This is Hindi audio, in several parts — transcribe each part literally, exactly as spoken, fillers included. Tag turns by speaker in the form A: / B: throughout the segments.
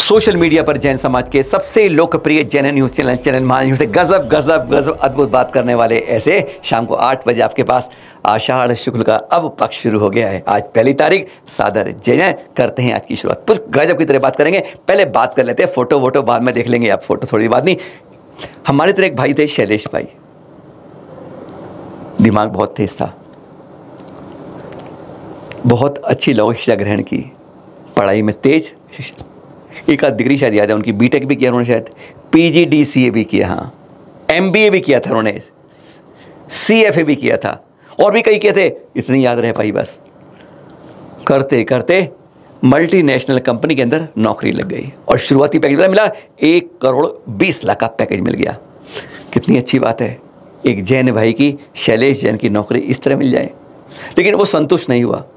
A: सोशल मीडिया पर जैन समाज के सबसे लोकप्रिय Jain news channel channel Mahanews से गजब गजब गजब अद्भुत बात करने वाले ऐसे शाम को आठ बजे आपके पास आषाढ़ शुक्ल का अब पक्ष शुरू हो गया है। आज पहली तारीख सादर जैन करते हैं आज की शुरुआत। कुछ गजब की तरह बात करेंगे। पहले बात कर लेते हैं, फोटो वोटो बाद में देख लेंगे, आप फोटो थोड़ी बात नहीं। हमारे तरह एक भाई थे शैलेश भाई, दिमाग बहुत तेज था, बहुत अच्छी लौकिक शिक्षा ग्रहण की, पढ़ाई में तेज, एक आध डिग्री शायद याद है उनकी, बीटेक भी किया उन्होंने, शायद पीजीडीसीए भी किया, हाँ एमबीए भी किया था उन्होंने, सीएफए भी किया था और भी कई किए थे, इतने याद रहे भाई। बस करते करते मल्टीनेशनल कंपनी के अंदर नौकरी लग गई और शुरुआती पैकेज मिला एक करोड़ बीस लाख का पैकेज मिल गया। कितनी अच्छी बात है, एक जैन भाई की, शैलेश जैन की नौकरी इस तरह मिल जाए। लेकिन वो संतुष्ट नहीं हुआ,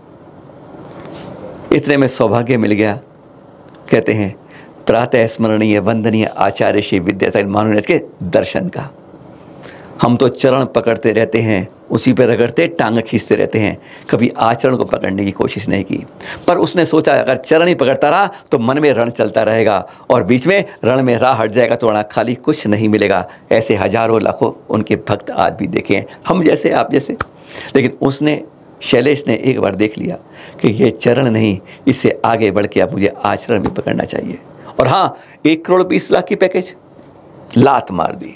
A: इतने में सौभाग्य मिल गया। कहते हैं प्रातः स्मरणीय वंदनीय आचार्य श्री विद्यासागर महाराज के दर्शन का। हम तो चरण पकड़ते रहते हैं, उसी पर रगड़ते टांग खींचते रहते हैं, कभी आचरण को पकड़ने की कोशिश नहीं की। पर उसने सोचा अगर चरण ही पकड़ता रहा तो मन में रण चलता रहेगा और बीच में रण में राह हट जाएगा तो वहाँ खाली कुछ नहीं मिलेगा। ऐसे हजारों लाखों उनके भक्त आज भी देखे हैं, हम जैसे आप जैसे। लेकिन उसने, शैलेश ने एक बार देख लिया कि ये चरण नहीं, इससे आगे बढ़ के अब मुझे आचरण भी पकड़ना चाहिए। और हाँ, एक करोड़ बीस लाख की पैकेज लात मार दी।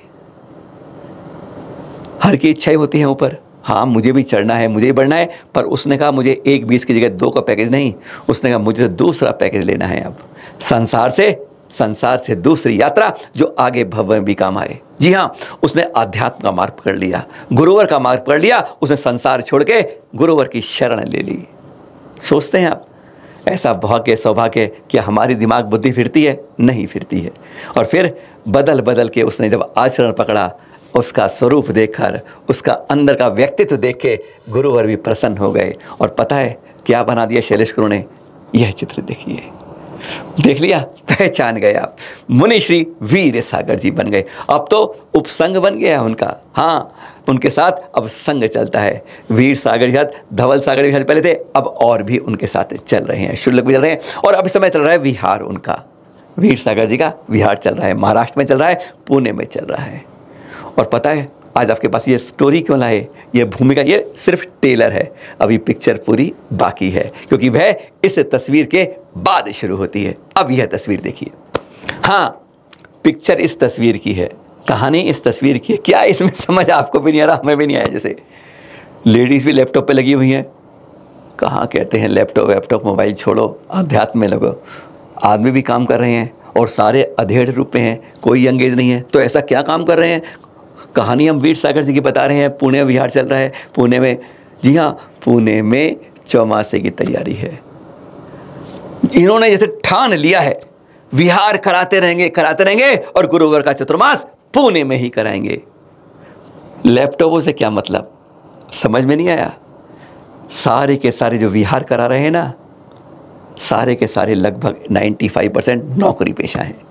A: हर की इच्छाएं होती हैं ऊपर, हाँ मुझे भी चढ़ना है, मुझे भी बढ़ना है, पर उसने कहा मुझे एक बीस की जगह दो का पैकेज नहीं, उसने कहा मुझे दूसरा पैकेज लेना है। अब संसार से संसार से दूसरी यात्रा जो आगे भव में भी काम आए। जी हाँ, उसने आध्यात्म का मार्ग पकड़ लिया, गुरुवर का मार्ग पकड़ लिया, उसने संसार छोड़ के गुरुवर की शरण ले ली। सोचते हैं आप ऐसा भाग्य सौभाग्य क्या हमारी दिमाग बुद्धि फिरती है? नहीं फिरती है। और फिर बदल बदल के उसने जब आचरण पकड़ा, उसका स्वरूप देखकर, उसका अंदर का व्यक्तित्व देख के गुरुवर भी प्रसन्न हो गए। और पता है क्या बना दिया शैलेश गुरु ने? यह चित्र देखिए, देख लिया, पहचान गए आप, मुनि श्री वीर सागर जी बन गए। अब तो उपसंग बन गया उनका, हाँ उनके साथ अब संग चलता है। वीर सागर के साथ धवल सागर के साथ पहले थे, अब और भी उनके साथ चल रहे हैं, शुल्लक भी चल रहे हैं। और अब इस समय चल रहा है विहार उनका, वीर सागर जी का विहार चल रहा है, महाराष्ट्र में चल रहा है, पुणे में चल रहा है। और पता है आज आपके पास ये स्टोरी क्यों लाए, ये भूमिका, ये सिर्फ टेलर है, अभी पिक्चर पूरी बाकी है, क्योंकि वह इस तस्वीर के बाद शुरू होती है। अब यह तस्वीर देखिए, हाँ पिक्चर इस तस्वीर की है, कहानी इस तस्वीर की है। क्या इसमें समझ आपको भी नहीं आ रहा, हमें भी नहीं आया। जैसे लेडीज़ भी लैपटॉप पे लगी हुई हैं, कहाँ कहते हैं लैपटॉप लैपटॉप मोबाइल छोड़ो, अध्यात्म में लगो। आदमी भी काम कर रहे हैं और सारे अधेड़ रूप में हैं, कोई एंगेज नहीं है। तो ऐसा क्या काम कर रहे हैं? कहानी हम वीर सागर जी की बता रहे हैं। पुणे विहार चल रहा है, पुणे में, जी हाँ पुणे में चौमासे की तैयारी है। इन्होंने जैसे ठान लिया है विहार कराते रहेंगे कराते रहेंगे और गुरुवर का चतुर्मास पुणे में ही कराएंगे। लैपटॉपों से क्या मतलब, समझ में नहीं आया। सारे के सारे जो विहार करा रहे हैं ना, सारे के सारे लगभग पचानवे परसेंट नौकरी पेशा हैं,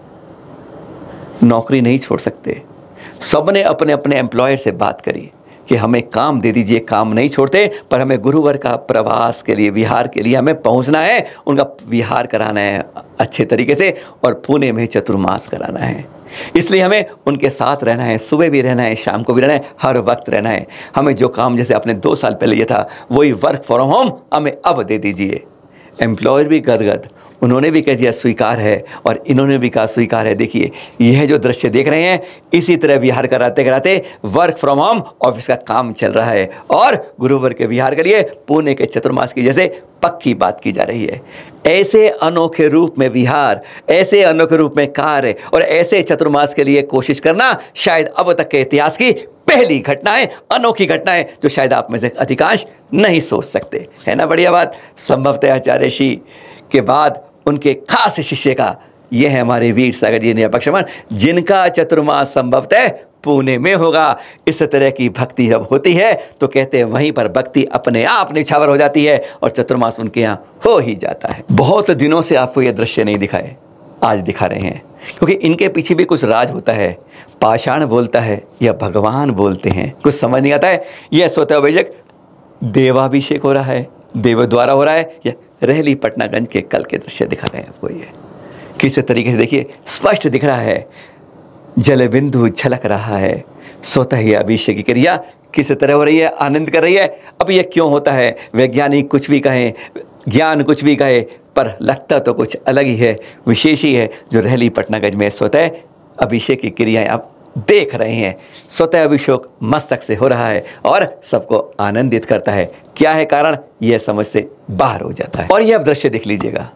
A: नौकरी नहीं छोड़ सकते। सबने अपने अपने एम्प्लॉयर से बात करी कि हमें काम दे दीजिए, काम नहीं छोड़ते, पर हमें गुरुवर का प्रवास के लिए, विहार के लिए हमें पहुंचना है, उनका विहार कराना है अच्छे तरीके से और पुणे में चतुर्मास कराना है। इसलिए हमें उनके साथ रहना है, सुबह भी रहना है, शाम को भी रहना है, हर वक्त रहना है। हमें जो काम जैसे आपने दो साल पहले ये था, वही वर्क फ्रॉम होम हमें अब दे दीजिए। एम्प्लॉयर भी गदगद, उन्होंने भी कह दिया स्वीकार है और इन्होंने भी कहा स्वीकार है। देखिए यह जो दृश्य देख रहे हैं, इसी तरह विहार कराते कराते वर्क फ्रॉम होम ऑफिस का काम चल रहा है और गुरुवर के विहार के लिए पुणे के चतुर्मास की जैसे पक्की बात की जा रही है। ऐसे अनोखे रूप में विहार, ऐसे अनोखे रूप में कार्य और ऐसे चतुर्मास के लिए कोशिश करना शायद अब तक के इतिहास की पहली घटना है, अनोखी घटना है, जो शायद आप में से अधिकांश नहीं सोच सकते, है ना बढ़िया बात। संभवतः आचार्य श्री के बाद उनके खास शिष्य का, ये है हमारे वीर सागर जी निरपक्षमण, जिनका चतुर्मास संभवतः पुणे में होगा। इस तरह की भक्ति जब होती है तो कहते हैं वहीं पर भक्ति अपने आप निछावर हो जाती है और चतुर्मास उनके यहाँ हो ही जाता है। बहुत दिनों से आपको ये दृश्य नहीं दिखाए, आज दिखा रहे हैं, क्योंकि इनके पीछे भी कुछ राज होता है। पाषाण बोलता है या भगवान बोलते हैं, कुछ समझ नहीं आता है। यह स्वतः बेशक देवाभिषेक हो रहा है, देव द्वारा हो रहा है, या रहली पटनागंज के कल के दृश्य दिखा रहे हैं आपको। ये किस तरीके से देखिए स्पष्ट दिख रहा है, जल बिंदु झलक रहा है, स्वतः ही अभिषेक की क्रिया किस तरह हो रही है, आनंद कर रही है। अब ये क्यों होता है, वैज्ञानिक कुछ भी कहें, ज्ञान कुछ भी कहे, पर लगता तो कुछ अलग ही है, विशेष ही है। जो रहली पटनागंज में स्वतः अभिषेक की क्रियाएं आप देख रहे हैं, स्वतः अभिषेक मस्तक से हो रहा है और सबको आनंदित करता है। क्या है कारण, यह समझ से बाहर हो जाता है। और यह अब दृश्य देख लीजिएगा,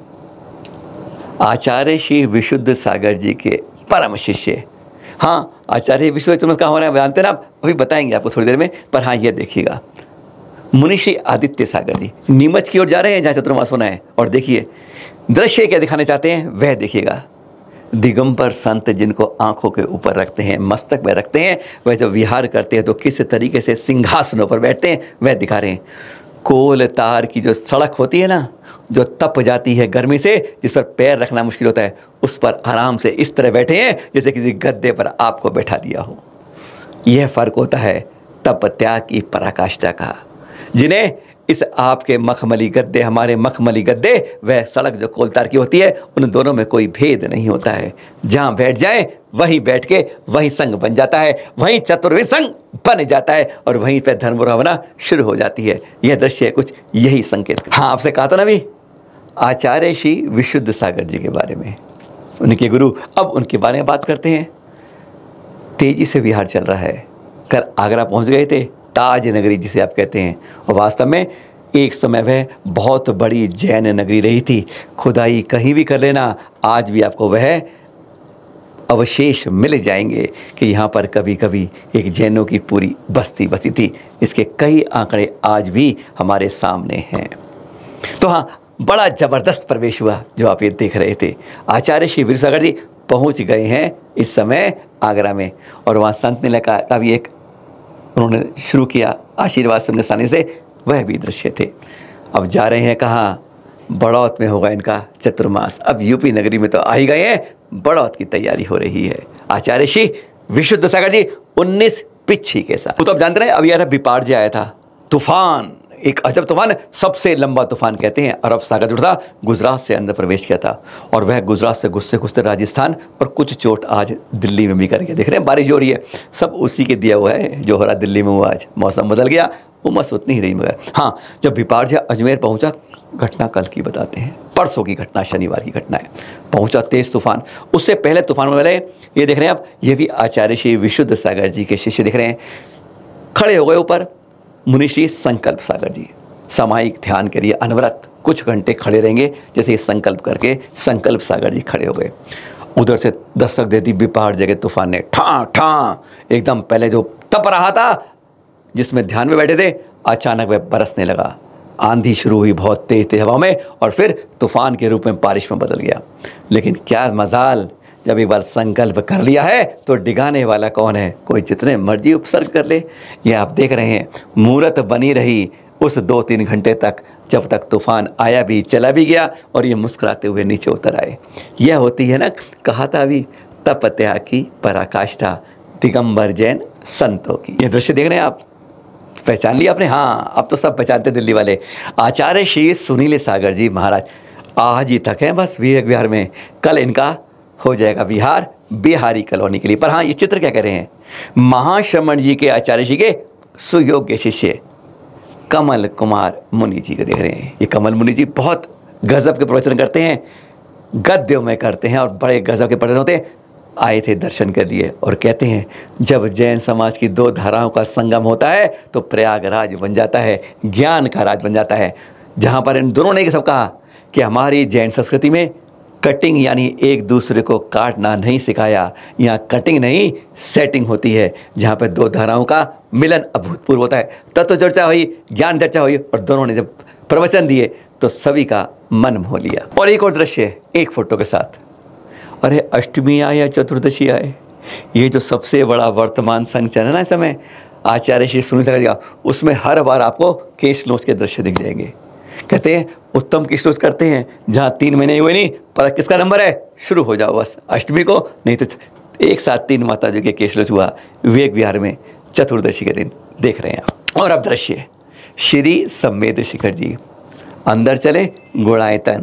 A: आचार्य श्री विशुद्ध सागर जी के परम शिष्य, हाँ आचार्य विश्व चमत्कार हो रहा है, जानते ना आप, अभी बताएंगे आपको थोड़ी देर में। पर हाँ ये देखिएगा, मुनिषी आदित्य सागर जी नीमच की ओर जा रहे हैं जहाँ चतुर्मास होना है, और देखिए दृश्य क्या दिखाने चाहते हैं वह देखिएगा। दिगंबर संत जिनको आंखों के ऊपर रखते हैं, मस्तक में रखते हैं, वह जब विहार करते हैं तो किस तरीके से सिंहासनों पर बैठते हैं वह दिखा रहे हैं। कोल तार की जो सड़क होती है ना, जो तप जाती है गर्मी से, जिस पर पैर रखना मुश्किल होता है, उस पर आराम से इस तरह बैठे हैं जैसे किसी गद्दे पर आपको बैठा दिया हो। यह फर्क होता है तप त्याग की पराकाष्ठा का। जिन्हें इस आपके मखमली गद्दे, हमारे मखमली गद्दे, वह सड़क जो कोलतार की होती है, उन दोनों में कोई भेद नहीं होता है। जहाँ बैठ जाएं वहीं बैठ के वहीं संग बन जाता है, वहीं चतुर्विध संग बन जाता है और वहीं पे धर्म होना शुरू हो जाती है। यह दृश्य कुछ यही संकेत। हाँ आपसे कहा था ना भी, आचार्य श्री विशुद्ध सागर जी के बारे में, उनके गुरु। अब उनके बारे में बात करते हैं। तेजी से विहार चल रहा है, कर आगरा पहुँच गए थे, ताज नगरी जिसे आप कहते हैं, और वास्तव में एक समय वह बहुत बड़ी जैन नगरी रही थी। खुदाई कहीं भी कर लेना, आज भी आपको वह अवशेष मिल जाएंगे कि यहाँ पर कभी कभी एक जैनों की पूरी बस्ती बसी थी। इसके कई आंकड़े आज भी हमारे सामने हैं। तो हाँ, बड़ा ज़बरदस्त प्रवेश हुआ जो आप ये देख रहे थे। आचार्य श्री विशुद्ध सागर जी पहुँच गए हैं इस समय आगरा में, और वहाँ संत नीला का भी एक उन्होंने शुरू किया आशीर्वाद समझाने से, वह भी दृश्य थे। अब जा रहे हैं कहाँ, बड़ौत में होगा इनका चतुर्मास। अब यूपी नगरी में तो आ ही गए हैं, बड़ौत की तैयारी हो रही है। आचार्य श्री विशुद्ध सागर जी उन्नीस पिच्छी के साथ। तो अब जानते हैं, अब यार बिपार जी आया था, तूफान, एक अजब तूफान, सबसे लंबा तूफान कहते हैं। अरब सागर जो था गुजरात से अंदर प्रवेश किया था, और वह गुजरात से घुसते घुसते राजस्थान, और कुछ चोट आज दिल्ली में भी करके देख रहे हैं। बारिश हो रही है, सब उसी के दिया हुआ है जो हो रहा दिल्ली में हुआ। आज मौसम बदल गया, उमस उतनी ही रही। मगर हाँ, जब बिपारजा अजमेर पहुंचा, घटना कल की बताते हैं, परसों की घटना, शनिवार की घटना है। पहुंचा तेज तूफान, उससे पहले तूफान में पहले ये देख रहे हैं आप, ये भी आचार्य श्री विशुद्ध सागर जी के शिष्य दिख रहे हैं। खड़े हो गए ऊपर मुनिषी संकल्प सागर जी, सामायिक ध्यान के लिए अनवरत कुछ घंटे खड़े रहेंगे, जैसे ये संकल्प करके संकल्प सागर जी खड़े हो गए। उधर से दस्तक दे दी बिपहार जगह तूफान ने, ठा ठा एकदम पहले जो तप रहा था जिसमें ध्यान में बैठे थे, अचानक वह बरसने लगा। आंधी शुरू हुई बहुत तेज तेज हवा में, और फिर तूफान के रूप में बारिश में बदल गया। लेकिन क्या मजाल, जब एक बार संकल्प कर लिया है तो डिगाने वाला कौन है, कोई जितने मर्जी उपसर्ग कर ले। यह आप देख रहे हैं, मूरत बनी रही उस दो तीन घंटे तक, जब तक तूफान आया भी, चला भी गया, और ये मुस्कुराते हुए नीचे उतर आए। यह होती है ना, कहा था अभी, तप त्याग की पराकाष्ठा दिगंबर जैन संतों की। ये दृश्य देख रहे हैं आप, पहचान लिया आपने? हाँ, अब तो सब पहचानते दिल्ली वाले। आचार्य श्री सुनील सागर जी महाराज आज ही तक हैं बस विवेक विहार में, कल इनका हो जाएगा विहार बिहारी कॉलोनी के लिए। पर हाँ, ये चित्र क्या कह रहे हैं, महाश्रमण जी के आचार्य जी के सुयोग्य शिष्य कमल कुमार मुनि जी को देख रहे हैं। ये कमल मुनि जी बहुत गजब के प्रवचन करते हैं, गद्यों में करते हैं, और बड़े गजब के प्रवचन होते हैं। आए थे, दर्शन कर लिए, और कहते हैं जब जैन समाज की दो धाराओं का संगम होता है तो प्रयागराज बन जाता है, ज्ञान का राज बन जाता है। जहाँ पर इन दोनों ने सब कहा कि हमारी जैन संस्कृति में कटिंग यानी एक दूसरे को काटना नहीं सिखाया, यहाँ कटिंग नहीं सेटिंग होती है, जहाँ पर दो धाराओं का मिलन अभूतपूर्व होता है। तत्व चर्चा हुई, ज्ञान चर्चा हुई, और दोनों ने जब प्रवचन दिए तो सभी का मन मोह लिया। और एक और दृश्य एक फोटो के साथ, अरे अष्टमी आए या चतुर्दशी आए, ये जो सबसे बड़ा वर्तमान संघ चल रहा है इस समय आचार्य श्री सुनील सागर जी का, उसमें हर बार आपको केश नोच के दृश्य दिख जाएंगे। कहते हैं उत्तम केश नोच करते हैं, जहाँ तीन महीने हुए नहीं, पर किसका नंबर है, शुरू हो जाओ बस अष्टमी को, नहीं तो एक साथ तीन माता जी के केश नोच हुआ विवेक विहार में चतुर्दशी के दिन, देख रहे हैं आप। और अब दृश्य श्री सम्मेद शिखर जी, अंदर चले गुणायतन,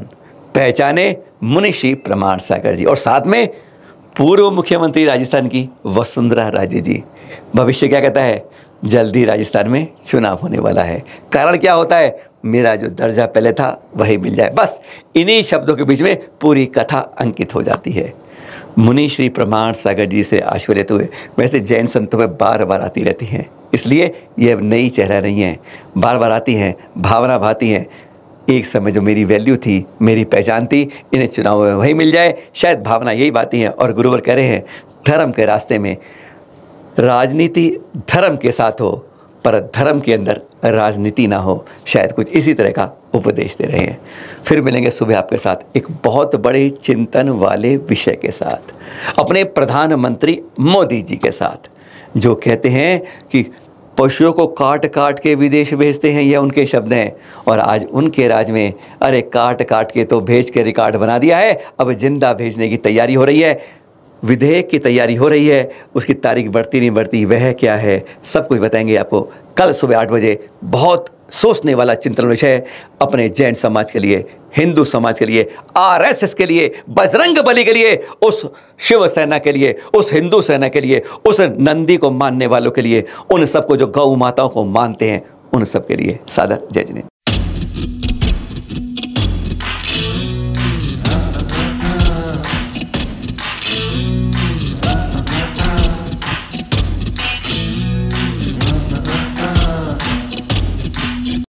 A: पहचाने मुनिश्री प्रमाण सागर जी, और साथ में पूर्व मुख्यमंत्री राजस्थान की वसुंधरा राजे जी। भविष्य क्या कहता है? जल्दी राजस्थान में चुनाव होने वाला है। कारण क्या होता है? मेरा जो दर्जा पहले था वही मिल जाए। बस इन्हीं शब्दों के बीच में पूरी कथा अंकित हो जाती है। मुनि श्री प्रमाण सागर जी से आशीर्वाद लेते हुए, वैसे जैन संतों में बार बार आती रहती हैं, इसलिए ये अब नई चेहरा नहीं है, बार बार आती हैं, भावना भाती हैं। एक समय जो मेरी वैल्यू थी, मेरी पहचान थी, इन्हें चुनाव में वही मिल जाए, शायद भावना यही बाती है। और गुरुवर कह रहे हैं, धर्म के रास्ते में राजनीति धर्म के साथ हो, पर धर्म के अंदर राजनीति ना हो, शायद कुछ इसी तरह का उपदेश दे रहे हैं। फिर मिलेंगे सुबह आपके साथ एक बहुत बड़े चिंतन वाले विषय के साथ, अपने प्रधानमंत्री मोदी जी के साथ, जो कहते हैं कि पशुओं को काट काट के विदेश भेजते हैं, ये उनके शब्द हैं। और आज उनके राज में अरे काट काट के तो भेज के रिकॉर्ड बना दिया है, अब जिंदा भेजने की तैयारी हो रही है, विधेयक की तैयारी हो रही है, उसकी तारीख बढ़ती नहीं बढ़ती, वह क्या है, सब कुछ बताएंगे आपको कल सुबह आठ बजे। बहुत सोचने वाला चिंतन विषय अपने जैन समाज के लिए, हिंदू समाज के लिए, आरएसएस के लिए, बजरंग बली के लिए, उस शिव सेना के लिए, उस हिंदू सेना के लिए, उस नंदी को मानने वालों के लिए, उन सबको जो गौ माताओं को मानते हैं, उन सब के लिए। सादर जय जिनेंद्र।